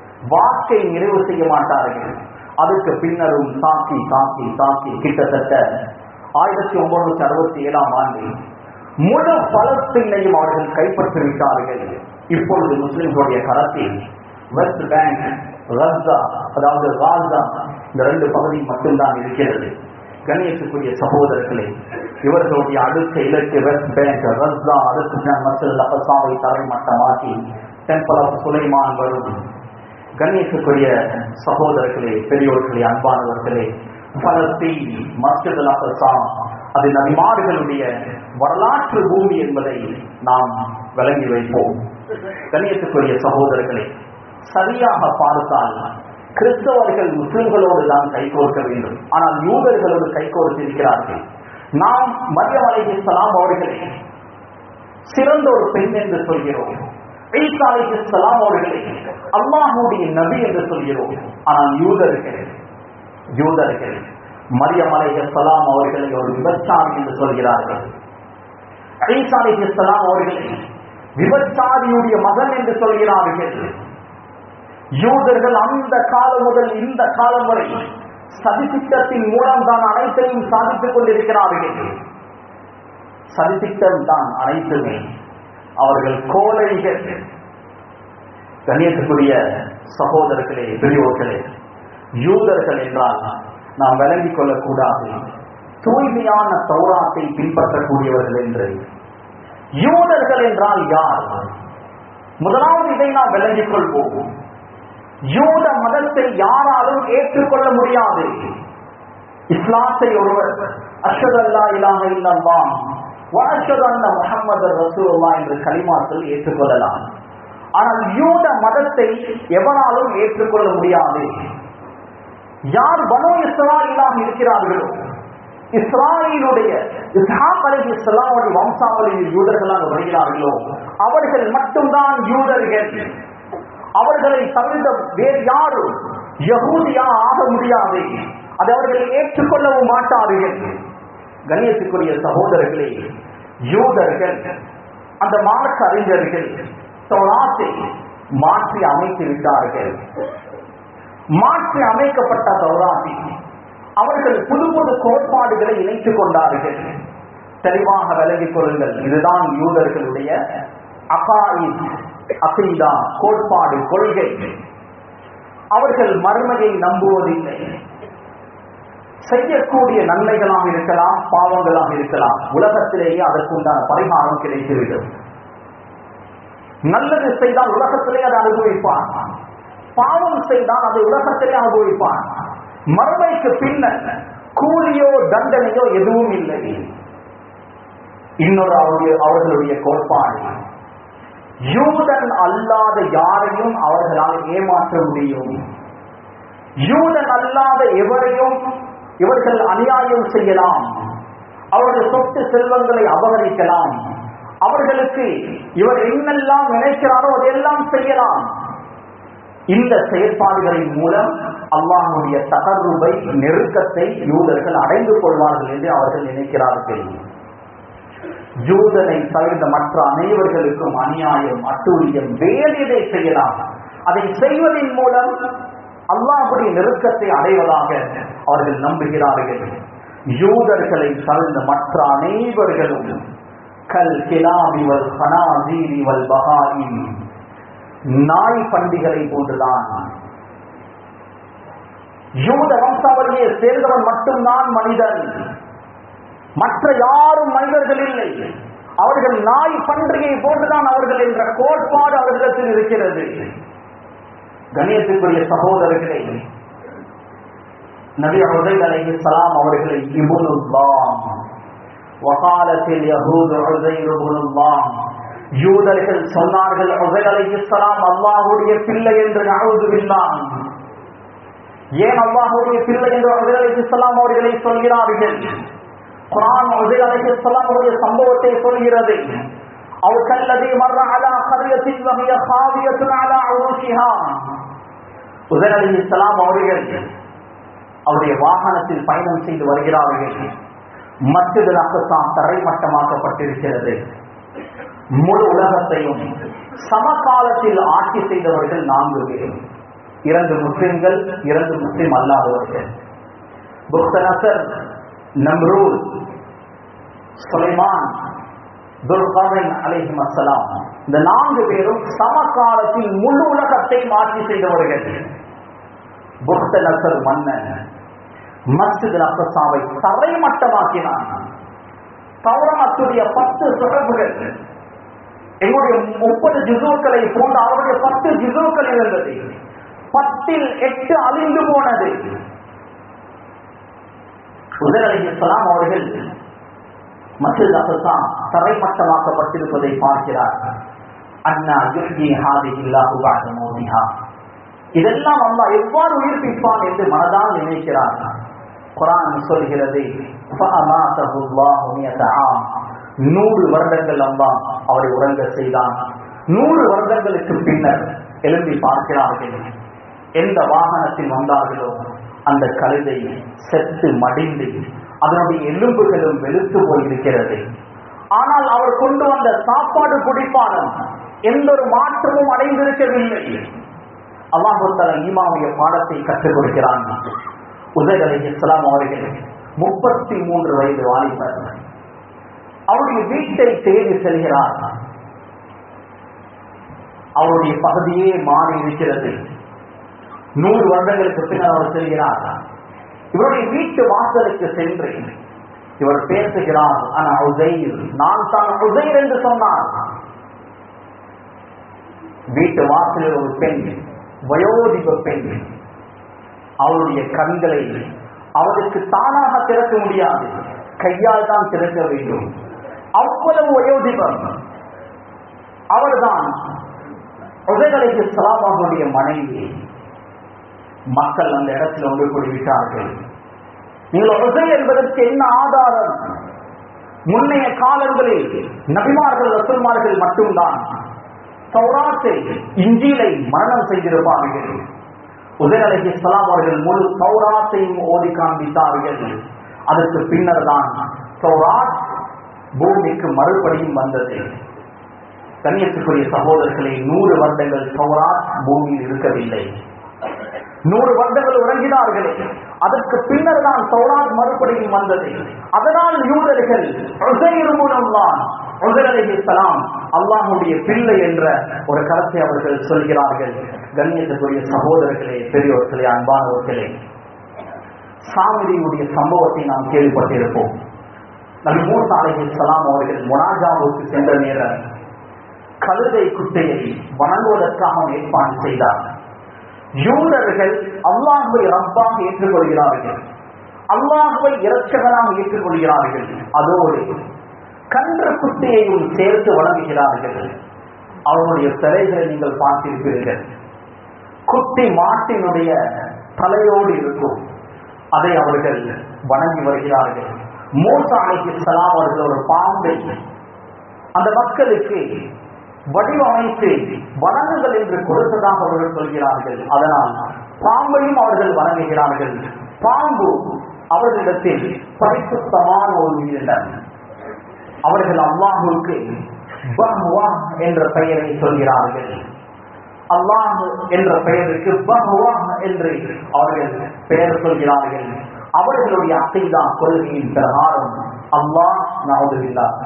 வாக்கை நிறைவு செய்ய மாட்டார்கள். அதுக்கு பின்னரும் தாக்கி தாக்கி தாக்கி கிட்டத்தட்ட ஆயிரத்தி ஒன்பது அறுபத்தி ஏழாம் ஆண்டு முழு பலஸ்தீனையும் அவர்கள் கைப்பற்றிவிட்டார்கள். இப்பொழுது முஸ்லிம்களுடைய கரத்தில் வெஸ்ட் பேங்க், ரஸ்ஸா, அதாவது காசா, இந்த ரெண்டு பகுதி மட்டும்தான் இருக்கிறது. கண்ணியத்துக்குரிய சகோதரர்களே, இவர்களுடைய அடுத்த இலக்கு வெஸ்ட் பேங்க், ரஸ்ஸா, அதற்கு மஸ்ஜித் அல்-அக்ஸாவை தரைமட்டமாக்கி டெம்பிள் ஆஃப் சுலைமான் வரும். கண்ணியத்துக்குரிய சகோதரர்களே, பெரியோர்களே, அன்பானவர்களே, பலஸ்தீன், மஸ்ஜித் அல்-அக்ஸா அது நபிமார்களுடைய வரலாற்று பூமி என்பதை நாம் விளங்கி வைப்போம். கண்ணியத்துக்குரிய சகோதரர்களே, சரியாக பார்த்தால் கிறிஸ்தவர்கள் முஸ்லிம்களோடு தான் கைகோர்க்க வேண்டும், ஆனால் யூதர்களோடு கைகோர்த்திருக்கிறார்கள். நாம் மரியம் அலைஹிஸ்ஸலாம் அவர்களை சிறந்த ஒரு பெண் என்று சொல்கிறோம், ஈசா அலைஹிஸ்ஸலாம் அவர்களை அல்லாஹ்வுடைய நபி என்று சொல்கிறோம். ஆனால் யூதர்கள் யூதர்கள் மரியம் அலைஹிஸ்ஸலாம் அவர்களை ஒரு விபச்சாரி என்று சொல்கிறார்கள். ஈசா அலைஹிஸ்ஸலாம் அவர்களை விபச்சாரியுடைய மகன் என்று சொல்கிறார்கள். யூதர்கள் அந்த காலம் முதல் இந்த காலம் வரை சதித்திட்டத்தின் மூலம் தான் அனைத்தையும் சாதித்துக் கொண்டிருக்கிறார்கள். சதித்திட்டம் தான் அனைத்துமே. அவர்கள் கோழைகள். கண்ணியத்துக்குரிய சகோதரர்களே, பெரியோர்களே, யூதர்கள் என்றால் நாம் விளங்கிக் கொள்ளக்கூடாது தூய்மையான தௌராத்தை பின்பற்றக்கூடியவர்கள் என்று. யூதர்கள் என்றால் யார்? முதலாவது இதை நாம் விளங்கிக் கொள்வோம். யூத மதத்தை யாராலும் ஏற்றுக்கொள்ள முடியாது. இஸ்லாத்தை ஒருவர் அஷ்ஹது அல்லா இலாஹ இல்லல்லாஹ் வ அஷ்ஹது அன்ன முஹம்மது ரசூலுல்லாஹ் என்று கலிமாக்கள் ஏற்றுக்கொள்ளலாம். ஆனால் யூத மதத்தை எவராலும் ஏற்றுக்கொள்ள முடியாது. யார் பனூ இஸ்ராயீலாக இருக்கிறார்களோ, இஸ்ராயீலுடைய இஸ்ஹாக் அலைஹிஸ்ஸலாம் அவருடைய வம்சாவளியில் யூதர்களாக வருகிறார்களோ, அவர்கள் மட்டும்தான் யூதர்கள். அவர்களை தவிர வேறு யாரும் யஹூதியா ஆக முடியாது. அதை அவர்கள் ஏற்றுக்கொள்ளவும் மாட்டார்கள். கண்ணியத்துக்குரிய சகோதரர்களே, யூதர்கள் அந்த மார்க்க அறிஞர்கள் தௌராத்தை மாற்றி அமைத்து விட்டார்கள். மாற்றி அமைக்கப்பட்ட தௌராத்தில் அவர்கள் புது புது கோட்பாடுகளை இணைத்துக் கொண்டார்கள். தெளிவாக விலகிக் கொள்ளுங்கள், இதுதான் யூதர்களுடைய அகாயித், அகீதா, கோட்பாடு, கொள்கை. அவர்கள் மறுமையை நம்புவதில்லை. செய்யக்கூடிய நன்மைகளாக இருக்கலாம், பாவங்களாக இருக்கலாம், உலகத்திலேயே அதற்குண்டான பரிகாரம் கிடைத்துவிடும். நல்லது செய்தால் உலகத்திலே அதை அனுபவிப்பான், பாவம் செய்தால் அதை உலகத்திலே அனுபவிப்பான். மறுமைக்கு பின்னர் கூலியோ தண்டனையோ எதுவும் இல்லை. இன்னொரு அவருடைய அவர்களுடைய கோட்பாடு, யூதன் அல்லாத யாரையும் அவர்களால் ஏமாற்ற முடியும். யூதன் அல்லாத எவரையும் இவர்கள் அநியாயம் செய்யலாம், அவர்கள் சொத்து செல்வங்களை அபகரிக்கலாம், அவர்களுக்கு இவர் என்னெல்லாம் நினைக்கிறாரோ அதையெல்லாம் செய்யலாம். இந்த செயற்பாடுகளின் மூலம் அல்லாஹ்வுடைய தகர்ருபை, நெருக்கத்தை யூதர்கள் அடைந்து கொள்வார்கள் என்று அவர்கள் நினைக்கிறார்கள். யூதனை தவிர்த்த மற்ற அனைவர்களுக்கும் அநியாயம், அட்டூழியம், வேலையை செய்யலாம். அதை செய்வதன் மூலம் அல்லாஹ்வுடைய நெருக்கத்தை அடைவதாக அவர்கள் நம்புகிறார்கள். யூதர்களை தவிர்த்த மற்ற அனைவர்களும் கல் கிலாபி வல் ஹனாசீரி வல் பஹாயிம், நாய் பண்டிகளை போன்றுதான். யூத வம்சாவளியை சேர்ந்தவன் மட்டும்தான் மனிதன், மற்ற யாரும் மனிதர்கள் இல்லை. அவர்கள் நாய் பன்றியை போன்றுதான் அவர்கள் என்ற கோட்பாடு அவர்களிடத்தில் இருக்கிறது. கண்ணியத்துக்குரிய சகோதரர்களே, நபி உஸைர் அலைஹிஸ்ஸலாம் அவர்களை இப்னுல்லாஹ் வகாலத்தில் யஹூது உஸைர் இப்னுல்லாஹ், யூதர்கள் சொன்னார்கள் உஸைர் அலைஹிஸ்ஸலாம் அல்லாஹ்வுடைய பிள்ளை என்று. நஅூது பில்லாஹ். ஏன் அல்லாஹ்வுடைய பிள்ளை என்று உஸைர் அலைஹிஸ்ஸலாம் அவர்களை சொல்கிறார்கள்? குர்ஆன் உஸைர் அலைஹிஸ்ஸலாம் அவருடைய சம்பவத்தை சொல்கிறது. அவ் கல்லதி மர்ர அலா கர்யத்தின் வஹிய காவியத்துன் அலா உருஷிஹா. உஸைர் அலைஹிஸ்ஸலாம் அவர்கள் அவருடைய வாகனத்தில் பயணம் செய்து வருகிறார்கள். மஸ்ஜிதுல் அக்ஸா தரைமட்டமாக்கப்பட்டிருக்கிறது. முழு உலகத்தையும் சமகாலத்தில் ஆட்சி செய்தவர்கள் நான்கு பேர், இரண்டு முஸ்லிம்கள், இரண்டு முஸ்லிம் அல்லாதவர்கள். புக்தனசர், நம்ரூத், சுலைமான், துல்கர்னைன் அலைஹிஸ்ஸலாம், இந்த நான்கு பேரும் சமகாலத்தில் முழு உலகத்தை மாற்றி செய்தவர்கள். புக்தனசர் மன்னன் மஸ்ஜிதுல் அக்ஸாவை தரைமட்டமாக்கினான். தௌராத்துடைய பத்து சுஹபுகள், எங்களுடைய முப்பது ஜுஸூக்களை போன்ற அவருடைய பத்து ஜுஸூக்கள் இருந்தது. பத்தில் எட்டு அழிந்து போனது. உஸைர் அலைஹிஸ்ஸலாம் அவர்கள் மஸ்ஜிதுல் அக்ஸா தரைமட்டமாக்கப்பட்டிருப்பதை பார்க்கிறார். அன்னா யுஹ்யி ஹாதிஹில்லாஹு பஅத மௌதிஹா, இதெல்லாம் அல்லாஹ் எவ்வாறு உயிர்ப்பிப்பான் என்று மனதால் நினைக்கிறார். குர்ஆன் சொல்கிறது, ஃபஅமாதஹுல்லாஹு மியத ஆம், நூறு வருடங்கள் அல்லாஹ் அவரை உறங்க செய்தான். நூறு வருடங்களுக்கு பின்னர் எழும்பி பார்க்கிறார்கள். எந்த வாகனத்தில் வந்தார்களோ அந்த கழுதை செத்து மடிந்து அதனுடைய எலும்புகளும் வெளுத்து போயிருக்கிறது. ஆனால் அவர் கொண்டு வந்த சாப்பாடு குடிப்பானம் எந்த ஒரு மாற்றமும் அடைந்திருக்கவில்லை. அல்லாஹ் தஆலா ஈமானுடைய பாடத்தை கற்றுக் கொடுக்கிறான். உஸைர் அலைஹிஸ்ஸலாம் அவர்கள் முப்பத்தி மூன்று வயது வாலிபர். அவருடைய வீட்டை தேடி செல்கிறார். அவருடைய பகுதியே மாறி இருக்கிறது. நூறு வருடங்களுக்கு பின்னர் அவர் செல்கிறார். இவருடைய வீட்டு வாசலுக்கு சென்று இவர் பேசுகிறார், ஆனா உஸைர், நான் தான் உஸைர் என்று சொன்னார். வீட்டு வாசலில் ஒரு பெண், வயோதிப பெண், அவருடைய கண்களை அவருக்கு தானாக திறக்க முடியாது, கையால் தான் திறக்க வேண்டும். அவ்வளவு வயோதிபம். அவர்தான் உஸைர் அலைஹிஸ்ஸலாம் அவருடைய மனைவி. மக்கள் அந்த இடத்தில் ஒன்று கூடிவிட்டார்கள். நீங்கள் உஸைர் என்பதற்கு என்ன ஆதாரம்? முன்னைய காலங்களில் நபிமார்கள், ரசூல்மார்கள் மட்டும்தான் தௌராத்தை, இன்ஜீலை மரணம் செய்திருப்பார்கள். உஸைர் அலைஹிஸ்ஸலாம் அவர்கள் முழு தௌராத்தையும் ஓதி காண்பித்தார்கள். அதற்கு பின்னர் தான் தௌராத் பூமிக்கு மறுபடியும் வந்தது. கண்ணியத்துக்குரிய சகோதரர்களை, நூறு வருடங்கள் தௌராத் பூமியில் இருக்கவில்லை. நூறு வருடங்கள் உறங்கினார்களே, அதற்கு பின்னர் தான் தௌராத் மறுபடியும் வந்தது. அதனால் யூதர்கள் உஸைர் மூலம்தான் உஸைர் அலைஹிஸ்ஸலாம் அல்லாஹ்வுடைய பிள்ளை என்ற ஒரு கருத்தை அவர்கள் சொல்கிறார்கள். கண்ணியத்துக்குரிய சகோதரர்களே, பெரியோர்களே, அன்பானவர்களே, சாமிரியுடைய சம்பவத்தை நாம் கேள்விப்பட்டிருப்போம். நபி மூசா அலைஹிஸ்ஸலாம் அவர்கள் முனாஜாவுக்கு சென்ற நேரம் கழுதை குட்டையை வணங்குவதற்காக ஏற்பாடு செய்தார். யூதர்கள் அல்லாஹ்வை ரப்பாக ஏற்றுக்கொள்கிறார்கள், அல்லாஹ்வை இரட்சகனாக ஏற்றுக்கொள்கிறார்கள், அதோடு கன்று குட்டியையும் சேர்த்து வணங்குகிறார்கள். அவருடைய தலைகளை நீங்கள் பார்த்திருப்பீர்கள். குட்டி மாட்டினுடைய தலையோடு இருக்கும், அதை அவர்கள் வணங்கி வருகிறார்கள். மூசா அலைஹிஸ்ஸலாம் அவர்கள் ஒரு பாம்பை அந்த மக்களுக்கு வடிவமைத்து வணங்குகள் என்று கொடுத்ததாக அவர்கள் சொல்கிறார்கள். அதனால் பாம்பையும் அவர்கள் வணங்குகிறார்கள். பாம்பு அவர்களிடத்தில் பரிசுத்தமான ஒரு உயிரினம். அவர்கள் அல்லாஹுக்கு பஹ்வா என்ற பெயரை சொல்கிறார்கள். அல்லாஹ் என்ற பெயருக்கு பஹ்வா என்று அவர்கள் பெயர் சொல்கிறார்கள். அவர்களுடைய அகைதா கொள்கையின் பிரகாரம் அல்லாஹ் நஅூதுபில்லாஹ்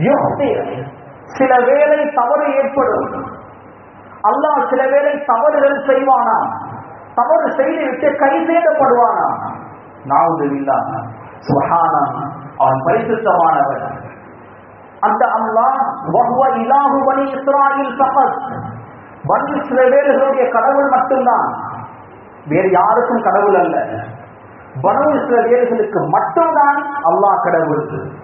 சில வேளை தவறு ஏற்படும். அல்லாஹ் சில வேளை தவறுகள் செய்வானா, தவறு செய்துவிட்டு கை சேதப்படுவானா. நஅூதுபில்லாஹ் சுப்ஹானஹு, அவன் பரிசுத்தமானவன். அந்த அல்லாஹ் வஹுவ இலாஹு பனி இஸ்ராயீல் ஃபகத், பனி இஸ்ரவேலர்களுடைய கடவுள் மட்டும்தான், வேறு யாருக்கும் கடவுள் அல்ல. பனு இஸ்ரவேலர்களுக்கு மட்டும்தான் அல்லாஹ் கடவுள்.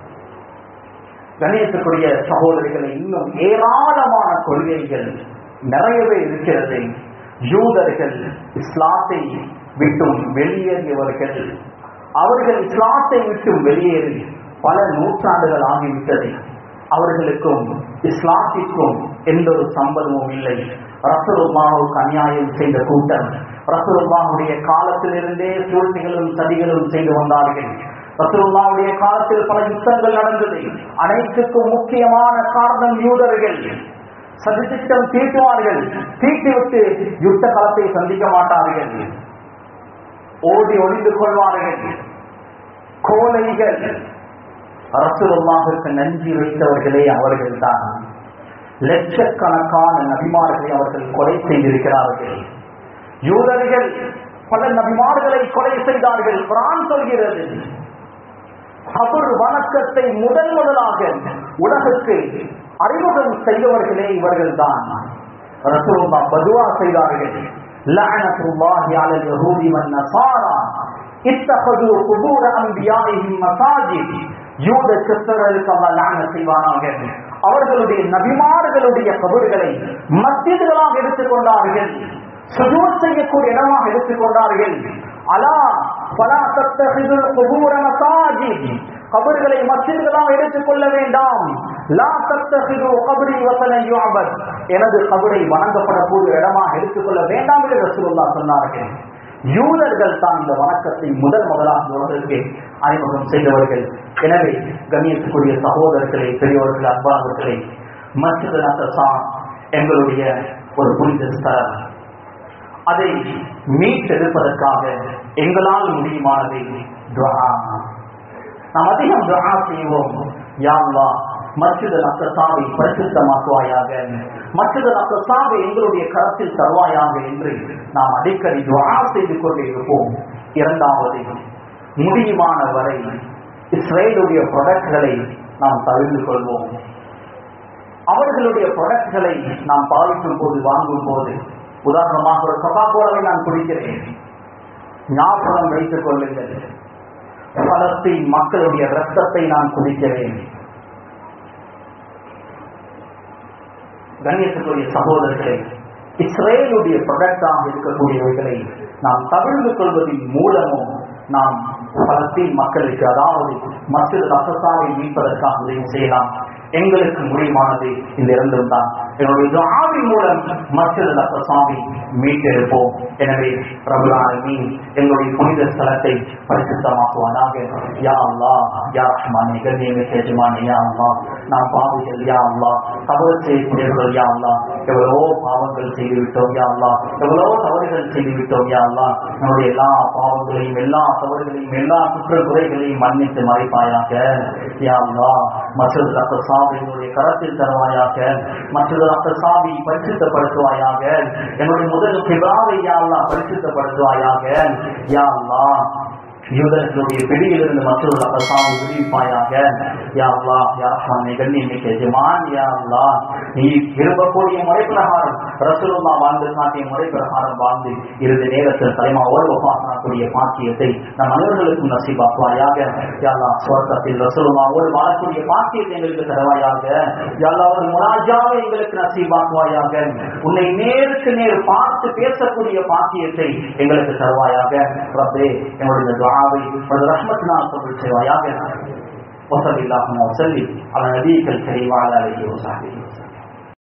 கணேசத்துக்குரிய சகோதரிகளை, இன்னும் ஏராளமான கொள்கைகள் நிறையவே இருக்கிறது. யூதர்கள் இஸ்லாத்தை விட்டும் வெளியேறியவர்கள். அவர்கள் இஸ்லாத்தை விட்டும் வெளியேறி பல நூற்றாண்டுகள் ஆகிவிட்டது. அவர்களுக்கும் இஸ்லாத்திற்கும் எந்த ஒரு சம்பந்தமும் இல்லை. ரசூலுல்லாஹ்வுக்கு அநியாயம் செய்த கூட்டம் ரசூலுல்லாஹ்வுடைய காலத்திலிருந்தே சூழ்ச்சிகளும் சதிகளும் செய்து வந்தார்கள். ரசூலுல்லாஹ்வுடைய காலத்தில் பல யுத்தங்கள் நடந்தது. அனைத்துக்கும் முக்கியமான காரணம் யூதர்கள். சதித்திட்டம் தீட்டுவார்கள், தீட்டிவிட்டு யுத்த காலத்தை சந்திக்க மாட்டார்கள், ஓடி ஒளிந்து கொள்வார்கள். கோலைகள். ரசூலுல்லாஹ்வுக்கு நன்றி வைத்தவர்களே அவர்கள் தான். லட்சக்கணக்கான நபிமார்களை அவர்கள் கொலை செய்திருக்கிறார்கள். யூதர்கள் பல நபிமார்களை கொலை செய்தார்கள். குர்ஆன் சொல்கிறது, கபர் வணக்கத்தை முதல் முதலாக உலகுக்கு அறிமுகம் செய்தவர்களே இவர்கள் தான். ரசூலுல்லாஹ் பதுவா செய்தார்கள், லஅனத்துல்லாஹி அலல் யஹூதி வன் நஸாரா இத்தகது குபூர அன்பியாஇஹிம் மசாஜித். யூத கிறிஸ்தவர்களுக்கு அல்லாஹ் லஅனத் செய்வானாக. அவர்களுடைய நபிமார்களுடைய கபர்களை மஸ்ஜிதுகளாக எடுத்துக்கொண்டார்கள், சுஜூத் செய்யக்கூடிய இடமாக எடுத்துக்கொண்டார்கள். அலா ஃபலா தத்தஹிதுல் குபூர மசாஜித், கபர்களை மஸ்ஜிதுகளாக எடுத்துக்கொள்ள வேண்டாம். லா தத்தஹிது கப்ரி வஸனன் யுஅபத், எனது கபரை வணங்கப்படக்கூடிய இடமாக எடுத்துக்கொள்ள வேண்டாம் என்று ரசூலுல்லாஹ் சொன்னார்கள். யூதர்கள் தான் இந்த வணக்கத்தை முதல் முதலாக உலகிற்கு அறிமுகம் செய்தவர்கள். எனவே கண்ணியத்துக்குரிய சகோதரர்களே, பெரியவர்களே, அன்பானவர்களே, மஸ்ஜித் அக்ஸா எங்களுடைய ஒரு புனித ஸ்தலம். அதை மீட்டெடுப்பதற்காக எங்களால் முடியுமானதை துஆ. நாம் அதிகம் துஆ செய்வோம். யா அல்லாஹ், மஸ்ஜித் அக்ஸாவை பரிசுத்தமாக்குவாயாக, மஸ்ஜித் அக்ஸாவை எங்களுடைய கரத்தில் தருவாயாக என்று நாம் அடிக்கடி துஆ செய்து கொண்டே இருப்போம். இரண்டாவது, முடியுமான வரை இஸ்ரேலுடைய ப்ராடக்ட்களை நாம் தவிர்த்து கொள்வோம். அவர்களுடைய ப்ராடக்ட்களை நாம் பாவிக்கும் போது, வாங்கும் போது, உதாரணமாக ஒரு கொக்கா கோலாவை நான் குடிக்கிறேன், ஞாபகம் வைத்துக் கொள்ளுங்கள், பலஸ்தீன் மக்களுடைய ரத்தத்தை நான் குடிக்கிறேன். கண்ணியத்துக்குரிய சகோதரர்களை, இஸ்ரேலுடைய ப்ராடக்டாக இருக்கக்கூடியவைகளை நாம் தவிர்த்து கொள்வதன் மூலமும் நாம் பலஸ்தீன் மக்களுக்கு, அதாவது மஸ்ஜித் அக்ஸாவை மீட்பதற்காக உதவி செய்யலாம். எங்களுக்கு முடியுமானது இந்த இரண்டும் தான். என்னுடைய துஆவின் மூலம் மஸ்ஜித் அக்ஸாவை மீட்டெடுப்போம். எனவே ரப்பல் ஆலமீன் எங்களுடைய புனித ஸ்தலத்தை பரிசுத்தமாக்குவானாக. யா அல்லாஹ், யா ரஹ்மானே, கண்ணியமிக்க எஜமானே, யா அல்லாஹ், நாம் பாவிகள், யா அல்லாஹ், தவறு செய்யக்கூடியவர்கள், யா அல்லாஹ், எவ்வளவோ பாவங்கள் செய்துவிட்டோம், யா அல்லாஹ், எவ்வளவோ தவறுகள் செய்துவிட்டோம், யா அல்லாஹ், நம்முடைய எல்லா பாவங்களையும், எல்லா தவறுகளையும், எல்லா குற்ற குறைகளையும் மன்னித்து மறைப்பாயாக. யா அல்லாஹ், மஸ்ஜித் அக்ஸா என்னுடைய கரத்தில் தருவாயாக, மஸ்ஜித் அக்ஸாவை பரிசுத்தப்படுத்துவாயாக, என்னுடைய முதல் கிப்லாவை யா அல்லாஹ் பரிசுத்தப்படுத்துவாயாக. யா அல்லாஹ், யூதர்களுடைய பிடியிலிருந்து மற்றொரு அசாமி விடுவிப்பாயாக. யா அல்லாஹ் யா ரஹ்மான் கண்ணியமிக்க எஜமான், யா அல்லாஹ் நீ விரும்பக்கூடிய முறை பிரகாரம் ரசூலுல்லாஹ் வாழ்ந்து காட்டிய முறை பிரகாரம் வாழ்ந்து இறுதி நேரத்தில் தலைமாவோடு வஃபாத்தாகக்கூடிய பாக்கியத்தை நம் அனைவர்களுக்கும் நசீபாக்குவாயாக. யா அல்லாஹ் சுவர்க்கத்தில் ரசூலுல்லாஹோடு வாழக்கூடிய பாக்கியத்தை எங்களுக்கு தருவாயாக. யா அல்லாஹ் ஒரு முனாஜாவை எங்களுக்கு நசீபாக்குவாயாக. உன்னை நேருக்கு நேர் பார்த்து பேசக்கூடிய பாக்கியத்தை எங்களுக்கு தருவாயாக. ரப்பே என்னுடைய துஆவை உனது ரஹ்மத்தினால் கபூல் செய்வாயாக. வஸல்லல்லாஹு அலைஹி வஸல்லம் அலா நபியிக்கல் கரீம் வ அலா ஆலிஹி வஸஹ்பிஹி.